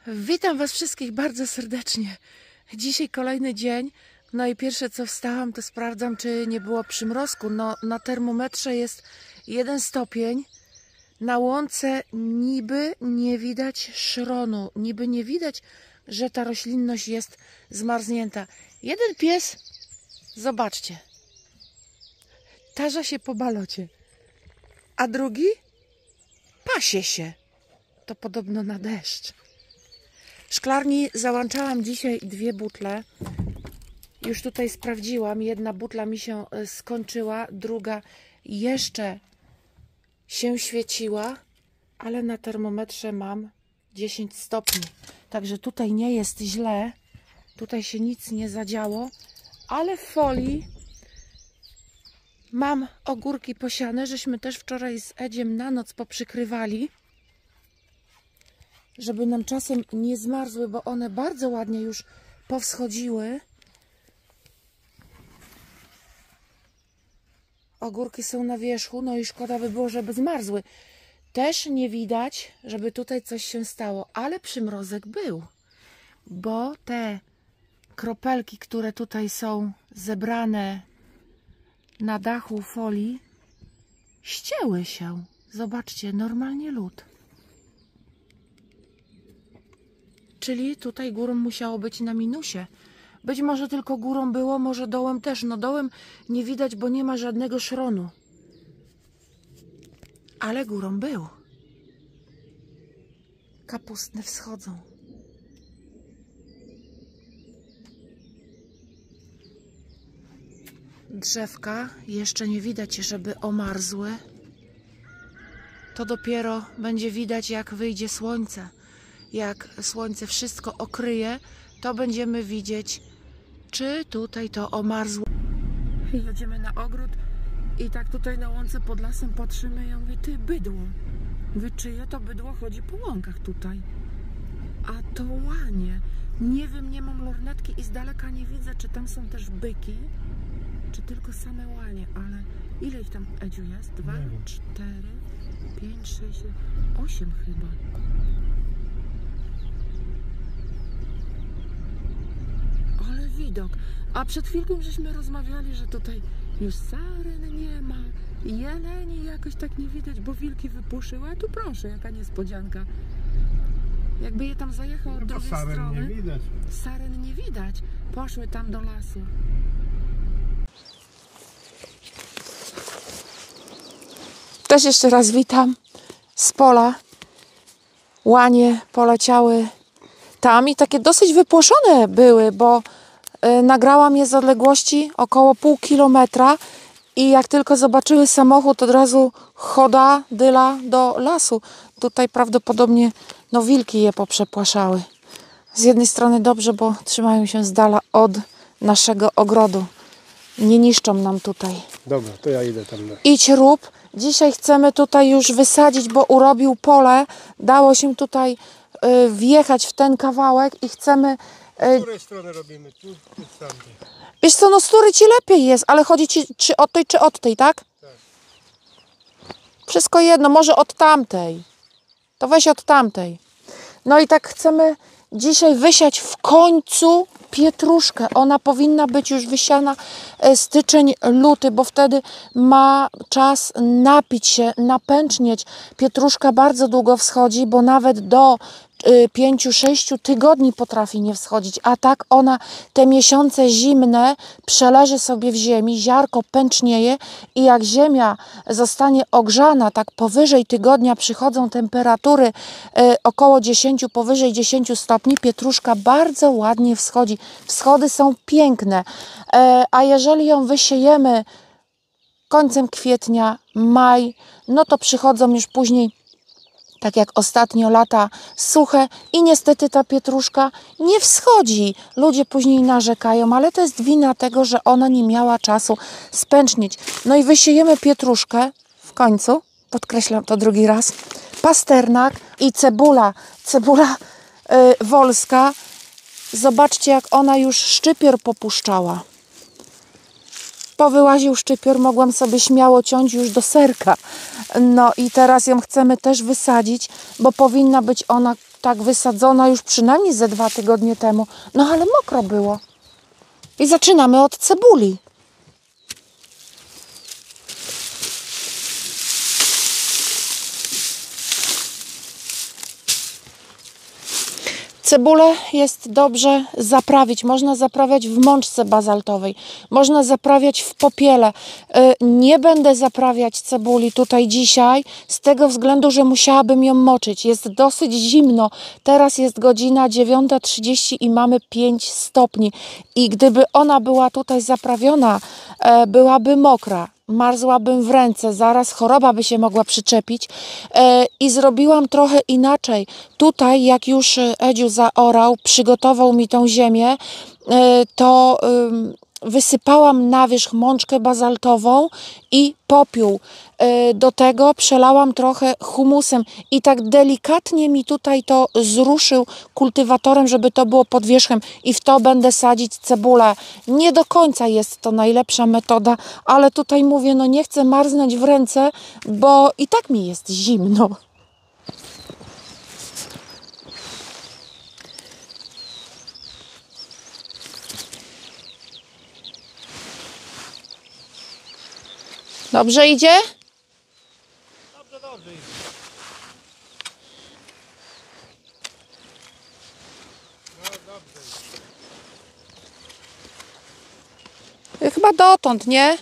Witam Was wszystkich bardzo serdecznie. Dzisiaj kolejny dzień. No i pierwsze co wstałam, to sprawdzam, czy nie było przymrozku. No, na termometrze jest 1 stopień. Na łące niby nie widać szronu. Niby nie widać, że ta roślinność jest zmarznięta. Jeden pies, zobaczcie, tarza się po balocie. A drugi pasie się. To podobno na deszcz. W szklarni załączałam dzisiaj 2 butle. Już tutaj sprawdziłam. Jedna butla mi się skończyła, druga jeszcze się świeciła, ale na termometrze mam 10 stopni. Także tutaj nie jest źle. Tutaj się nic nie zadziało, ale w folii mam ogórki posiane, żeśmy też wczoraj z Edziem na noc poprzykrywali, żeby nam czasem nie zmarzły, bo one bardzo ładnie już powschodziły. Ogórki są na wierzchu, no i szkoda by było, żeby zmarzły. Też nie widać, żeby tutaj coś się stało, ale przymrozek był, bo te kropelki, które tutaj są zebrane na dachu folii, ścięły się. Zobaczcie, normalnie lód. Czyli tutaj górą musiało być na minusie. Być może tylko górą było, może dołem też. No dołem nie widać, bo nie ma żadnego szronu. Ale górą był. Kapustne wschodzą. Drzewka jeszcze nie widać, żeby omarzły. To dopiero będzie widać, jak wyjdzie słońce. Jak słońce wszystko okryje, to będziemy widzieć, czy tutaj to omarzło. Jedziemy na ogród i tak tutaj na łące pod lasem patrzymy. Ja mówię, ty, bydło. Mówię, czyje to bydło chodzi po łąkach tutaj? A to łanie. Nie wiem, nie mam lornetki i z daleka nie widzę, czy tam są też byki, czy tylko same łanie, ale ile ich tam, Edziu, jest? 2, 4, 5, 6, 8 chyba. Ale widok. A przed chwilką żeśmy rozmawiali, że tutaj już saren nie ma, jeleni jakoś tak nie widać, bo wilki wypuszyły. A tu proszę, jaka niespodzianka. Jakby je tam zajechał od drugiej strony. Nie widać. Saren nie widać. Poszły tam do lasu. Też jeszcze raz witam z pola. Łanie poleciały tam i takie dosyć wypłoszone były, bo nagrałam je z odległości około pół kilometra i jak tylko zobaczyły samochód, od razu choda, dyla do lasu. Tutaj prawdopodobnie no wilki je poprzepłaszały. Z jednej strony dobrze, bo trzymają się z dala od naszego ogrodu. Nie niszczą nam tutaj. Dobra, to ja idę tam. Idź rób. Dzisiaj chcemy tutaj już wysadzić, bo urobił pole. Dało się tutaj wjechać w ten kawałek i chcemy... Z której strony robimy? Tu z tamtej. Wiesz co, no z której ci lepiej jest, ale chodzi ci czy od tej, tak? Tak. Wszystko jedno, może od tamtej. To weź od tamtej. No i tak chcemy dzisiaj wysiać w końcu pietruszkę. Ona powinna być już wysiana styczeń, luty, bo wtedy ma czas napić się, napęcznieć. Pietruszka bardzo długo wschodzi, bo nawet do 5-6 tygodni potrafi nie wschodzić, a tak ona te miesiące zimne przeleży sobie w ziemi, ziarko pęcznieje i jak ziemia zostanie ogrzana, tak powyżej tygodnia przychodzą temperatury około 10, powyżej 10 stopni, pietruszka bardzo ładnie wschodzi. Wschody są piękne, a jeżeli ją wysiejemy końcem kwietnia, maj, no to przychodzą już później, tak jak ostatnio, lata suche i niestety ta pietruszka nie wschodzi. Ludzie później narzekają, ale to jest wina tego, że ona nie miała czasu spęcznieć. No i wysiejemy pietruszkę w końcu, podkreślam to drugi raz, pasternak i cebula. Cebula wolska. Zobaczcie, jak ona już szczypior popuszczała. Powyłaził szczypior, mogłam sobie śmiało ciąć już do serka. No i teraz ją chcemy też wysadzić, bo powinna być ona tak wysadzona już przynajmniej ze 2 tygodnie temu. No ale mokro było. I zaczynamy od cebuli. Cebulę jest dobrze zaprawić. Można zaprawiać w mączce bazaltowej. Można zaprawiać w popiele. Nie będę zaprawiać cebuli tutaj dzisiaj z tego względu, że musiałabym ją moczyć. Jest dosyć zimno. Teraz jest godzina 9:30 i mamy 5 stopni. I gdyby ona była tutaj zaprawiona, byłaby mokra. Marzłabym w ręce, zaraz choroba by się mogła przyczepić i zrobiłam trochę inaczej. Tutaj jak już Edziu zaorał, przygotował mi tą ziemię, to wysypałam na wierzch mączkę bazaltową i popiół. Do tego przelałam trochę humusem i tak delikatnie mi tutaj to zruszył kultywatorem, żeby to było pod wierzchem i w to będę sadzić cebulę. Nie do końca jest to najlepsza metoda, ale tutaj mówię, no nie chcę marznąć w ręce, bo i tak mi jest zimno. Dobrze idzie? Dobrze, dobrze. No dobrze. Chyba dotąd, nie?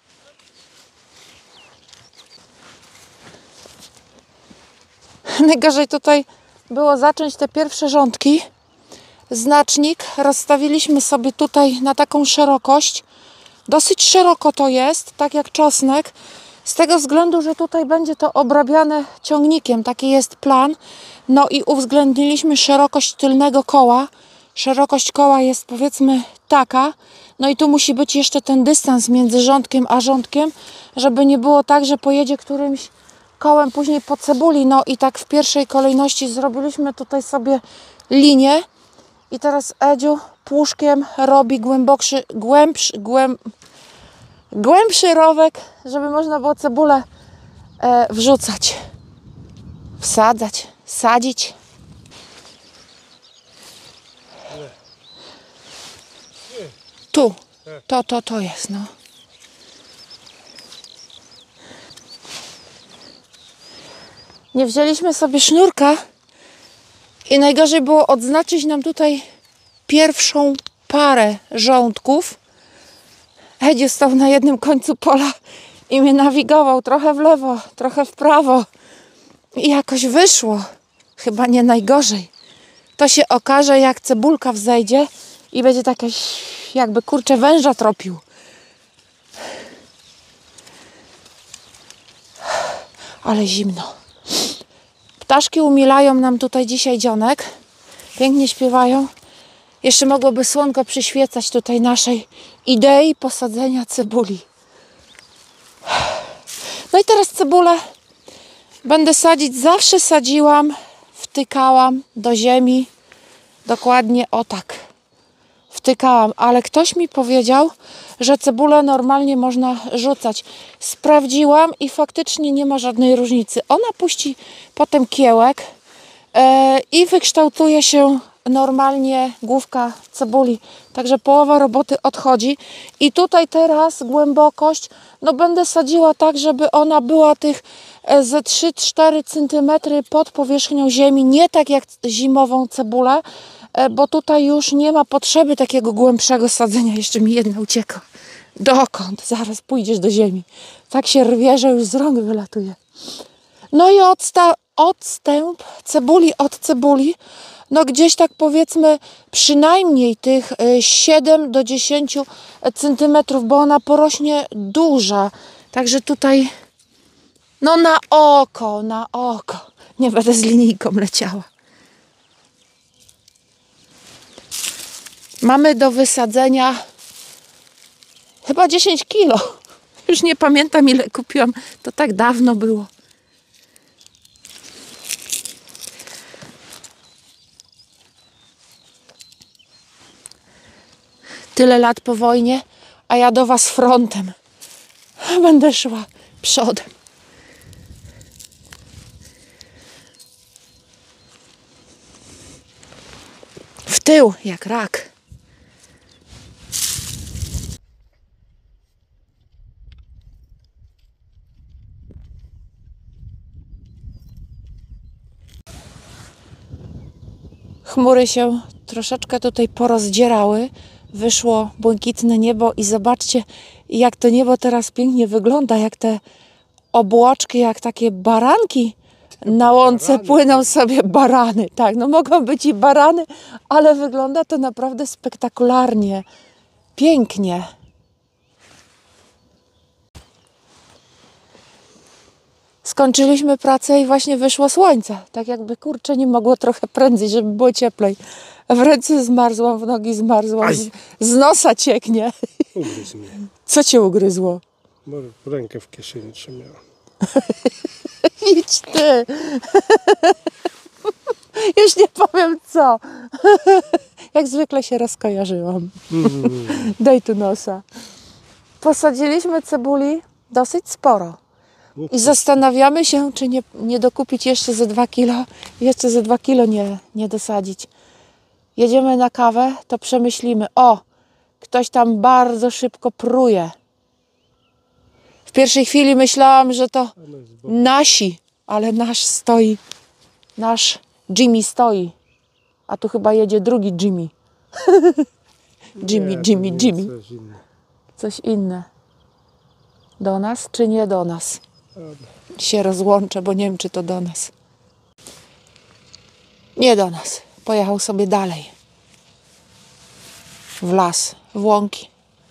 Najgorzej tutaj było zacząć te pierwsze rządki. Znacznik rozstawiliśmy sobie tutaj na taką szerokość. Dosyć szeroko to jest, tak jak czosnek, z tego względu, że tutaj będzie to obrabiane ciągnikiem. Taki jest plan. No i uwzględniliśmy szerokość tylnego koła. Szerokość koła jest powiedzmy taka. No i tu musi być jeszcze ten dystans między rządkiem a rządkiem, żeby nie było tak, że pojedzie którymś kołem później po cebuli. No i tak w pierwszej kolejności zrobiliśmy tutaj sobie linię. I teraz Edziu płuszkiem robi głębszy rowek, żeby można było cebulę wrzucać, wsadzać, sadzić. Tu, to jest, no. Nie wzięliśmy sobie sznurka i najgorzej było odznaczyć nam tutaj pierwszą parę rządków. Edziu stał na jednym końcu pola i mnie nawigował trochę w lewo, trochę w prawo. I jakoś wyszło. Chyba nie najgorzej. To się okaże, jak cebulka wzejdzie i będzie takie jakby kurczę węża tropił. Ale zimno. Ptaszki umilają nam tutaj dzisiaj dzionek. Pięknie śpiewają. Jeszcze mogłoby słonko przyświecać tutaj naszej idei posadzenia cebuli. No i teraz cebulę będę sadzić. Zawsze sadziłam, wtykałam do ziemi. Dokładnie o tak. Wtykałam, ale ktoś mi powiedział, że cebulę normalnie można rzucać. Sprawdziłam i faktycznie nie ma żadnej różnicy. Ona puści potem kiełek i wykształtuje się normalnie główka cebuli. Także połowa roboty odchodzi. I tutaj teraz głębokość, no będę sadziła tak, żeby ona była tych ze 3-4 cm pod powierzchnią ziemi. Nie tak jak zimową cebulę, bo tutaj już nie ma potrzeby takiego głębszego sadzenia. Jeszcze mi jedna ucieka. Dokąd? Zaraz pójdziesz do ziemi. Tak się rwie, że już z rąk wylatuje. No i odstęp cebuli od cebuli, no gdzieś tak powiedzmy przynajmniej tych 7 do 10 cm, bo ona porośnie duża. Także tutaj no na oko. Nie będę z linijką leciała. Mamy do wysadzenia chyba 10 kilo. Już nie pamiętam, ile kupiłam. To tak dawno było. Tyle lat po wojnie, a ja do was frontem. Będę szła przodem. w tył, jak rak. Chmury się troszeczkę tutaj porozdzierały. Wyszło błękitne niebo i zobaczcie, jak to niebo teraz pięknie wygląda, jak te obłoczki, jak takie baranki na łące płyną sobie barany. Tak, no mogą być i barany, ale wygląda to naprawdę spektakularnie, pięknie. Skończyliśmy pracę i właśnie wyszło słońce. Tak jakby, kurczę, nie mogło trochę prędzej, żeby było cieplej. W ręce zmarzłam, w nogi zmarzłam, z nosa cieknie. Ugryzł mnie. Co cię ugryzło? Bo rękę w kieszeni trzymała. Idź ty. Już nie powiem co. Jak zwykle się rozkojarzyłam. Daj tu nosa. Posadziliśmy cebuli dosyć sporo. I zastanawiamy się, czy nie dokupić jeszcze ze 2 kilo. Jeszcze ze 2 kilo nie dosadzić. Jedziemy na kawę, to przemyślimy. O, ktoś tam bardzo szybko pruje. W pierwszej chwili myślałam, że to nasi, ale nasz stoi. Nasz Jimmy stoi. A tu chyba jedzie drugi Jimmy. Jimmy. Coś inne. Do nas czy nie do nas? Się rozłączę, bo nie wiem, czy to do nas. Nie do nas. Pojechał sobie dalej. W las, w łąki.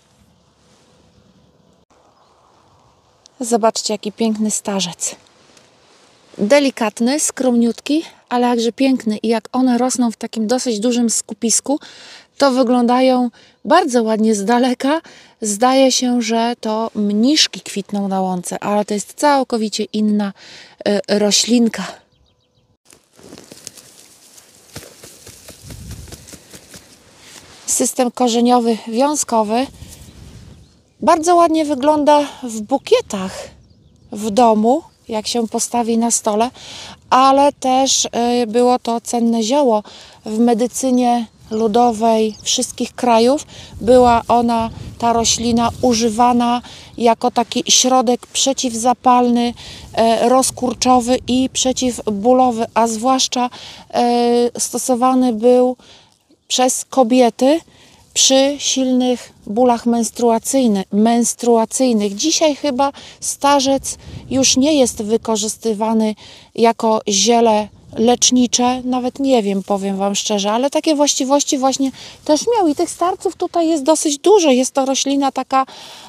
Zobaczcie, jaki piękny starzec. Delikatny, skromniutki, ale jakże piękny. I jak one rosną w takim dosyć dużym skupisku, to wyglądają bardzo ładnie z daleka. Zdaje się, że to mniszki kwitną na łące, ale to jest całkowicie inna roślinka. System korzeniowy, wiązkowy bardzo ładnie wygląda w bukietach w domu, jak się postawi na stole, ale też było to cenne zioło w medycynie ludowej wszystkich krajów. Była ona, ta roślina, używana jako taki środek przeciwzapalny, rozkurczowy i przeciwbólowy, a zwłaszcza stosowany był przez kobiety przy silnych bólach menstruacyjnych. Dzisiaj chyba starzec już nie jest wykorzystywany jako ziele lecznicze, nawet nie wiem, powiem Wam szczerze, ale takie właściwości właśnie też miał i tych starców tutaj jest dosyć dużo. Jest to roślina taka,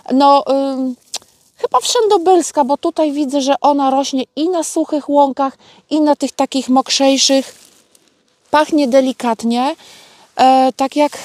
chyba wszędobylska, bo tutaj widzę, że ona rośnie i na suchych łąkach, i na tych takich mokrzejszych. Pachnie delikatnie, tak jak,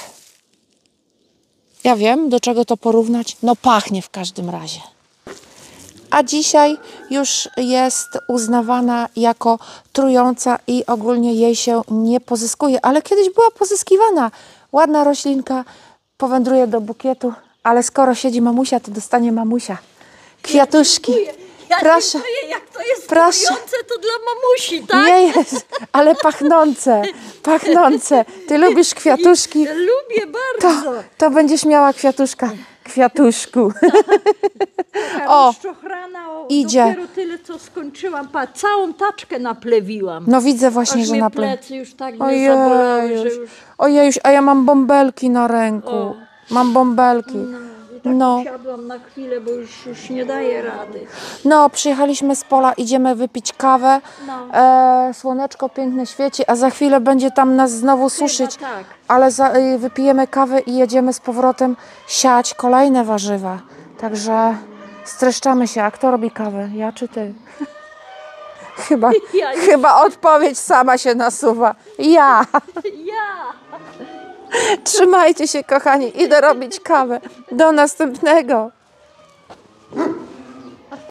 ja wiem, do czego to porównać, no pachnie w każdym razie. A dzisiaj już jest uznawana jako trująca i ogólnie jej się nie pozyskuje, ale kiedyś była pozyskiwana. Ładna roślinka, powędruje do bukietu, ale skoro siedzi mamusia, to dostanie mamusia. Kwiatuszki. Ja Proszę. dziękuję, jak to jest Proszę. trujące, to dla mamusi, tak? Nie jest, ale pachnące, pachnące. Ty lubisz kwiatuszki? Lubię bardzo. To będziesz miała kwiatuszka. Kwiatuszku. Taka O, rozczochrana, idzie. Dopiero tyle, co skończyłam. Całą taczkę naplewiłam. No widzę właśnie, Aż że mnie na plecy już tak mnie zabolały, że już... Ojejuś, a ja mam bąbelki na ręku. O. Mam bąbelki. I tak No. usiadłam na chwilę, bo już nie daję rady. No, przyjechaliśmy z pola, idziemy wypić kawę. No. Słoneczko pięknie świeci, a za chwilę będzie tam nas znowu suszyć. tak. Ale wypijemy kawę i jedziemy z powrotem siać kolejne warzywa. Także streszczamy się. A kto robi kawę? Ja czy ty? Chyba odpowiedź sama się nasuwa. Ja. Ja! Trzymajcie się, kochani. Idę robić kawę. Do następnego.